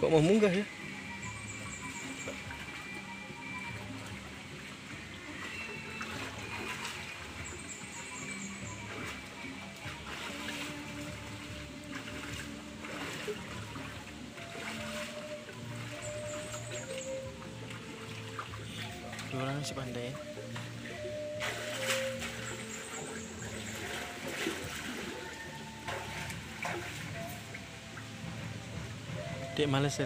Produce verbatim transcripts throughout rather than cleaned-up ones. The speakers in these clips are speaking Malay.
Kok mau munggah ya? Dua orang si pandai. Dek malesan.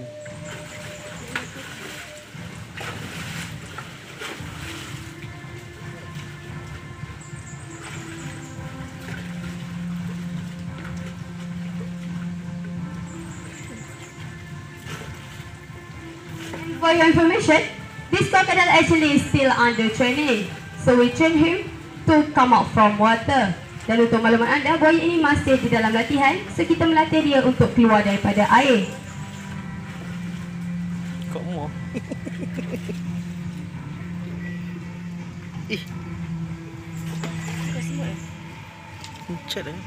For your information, this crocodile actually is still under training. So we train him to come out from water. Dan untuk maklumat anda, buaya ini masih di dalam latihan. So kita melatih dia untuk keluar daripada air. Kok mau? Ih. Kau semua eh? Pucat eh?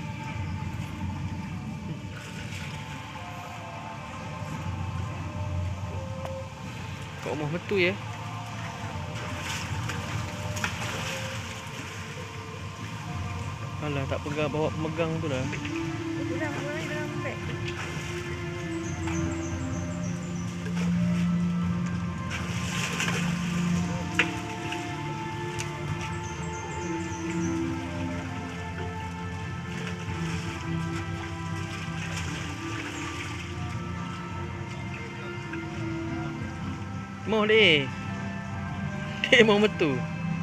Kok mau betul ya? Alah, tak pegang, bawa pemegang tu lah. Pegang, pegang dalam beg. Mau deh. Dek mau betul.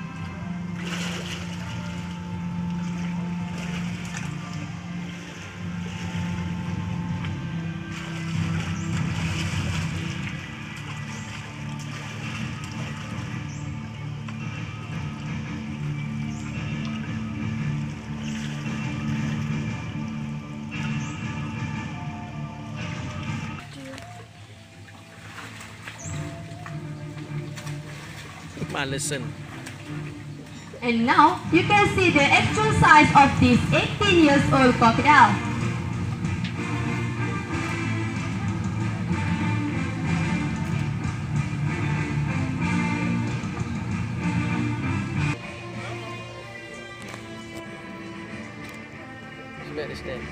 Malesan. And now, you can see the actual size of this eighteen years old crocodile. Sebab dia stand.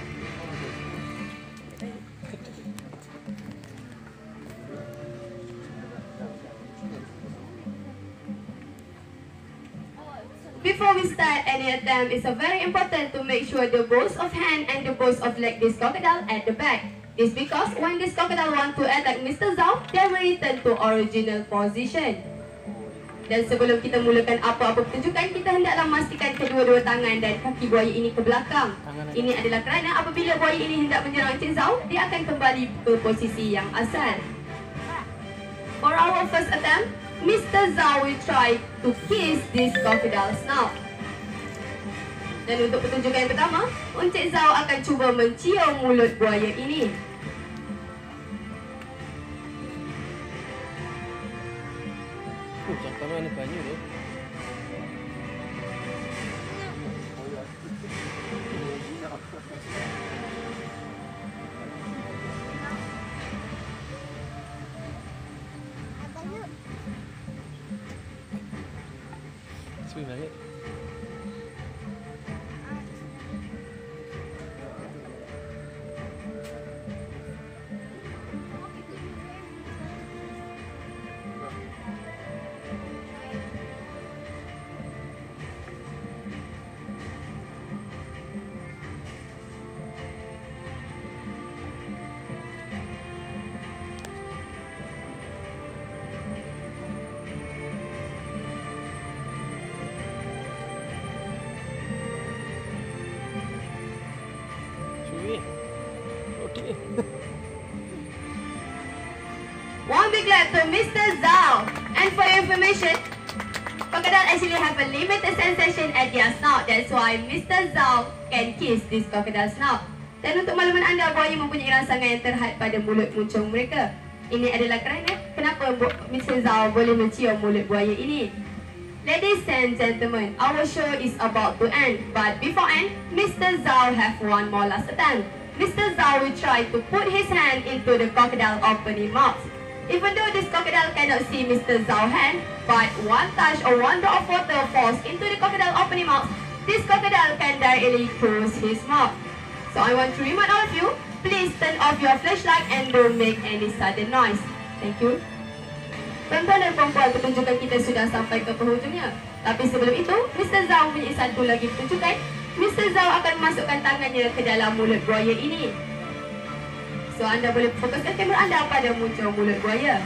Before we start any attempt, it's a very important to make sure the both of hand and the both of leg this crocodile at the back. This because when this crocodile want to attack Mister Zhao, they will return to original position. Dan sebelum kita mulakan apa-apa pertunjukan, kita hendaklah memastikan kedua-dua tangan dan kaki buaya ini ke belakang. Ini adalah kerana apabila buaya ini hendak menyerang Encik Zhao, dia akan kembali ke posisi yang asal. For our first attempt, Mister Zhao will try to kiss this crocodile snout. Dan untuk pertunjukan yang pertama, Encik Zhao akan cuba mencium mulut buaya ini. Oh, cakap mana banyak tu? Swim lagi. Okay. One big clap to Mister Zhao. And for your information, crocodile actually have a limited sensation at their snout. That's why Mister Zhao can kiss this crocodile snout. Dan untuk makluman anda, buaya mempunyai rangsangan yang terhad pada mulut muncung mereka. Ini adalah kerana kenapa Mister Zhao boleh mencium mulut buaya ini. Ladies and gentlemen, our show is about to end. But before end, Mister Zhao have one more last attempt. Mister Zhao will try to put his hand into the crocodile opening mouth. Even though this crocodile cannot see Mister Zhao's hand, but one touch or one drop of water falls into the crocodile opening mouth, this crocodile can directly close his mouth. So I want to remind all of you, please turn off your flashlight and don't make any sudden noise. Thank you. Tuan-tuan dan puan-puan, pertunjukan kita sudah sampai ke penghujungnya. Tapi sebelum itu, Mister Zhao mempunyai satu lagi pertunjukan. Mister Zhao akan memasukkan tangannya ke dalam mulut buaya ini. So anda boleh fokuskan kamera anda pada muncul mulut buaya.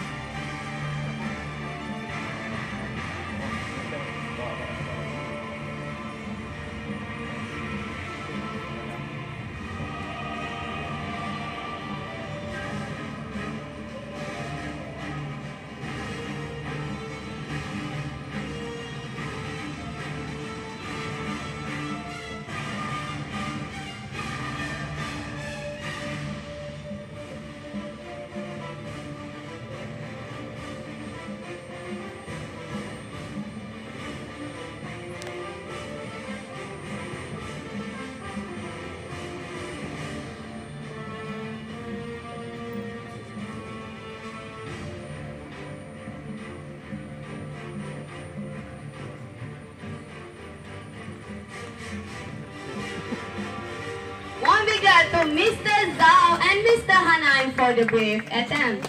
One big clap to Mister Zhao and Mister Hanaim for the brave attempt.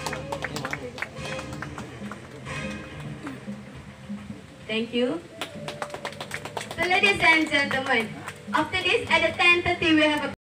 Thank you. So ladies and gentlemen, after this at the ten thirty we have a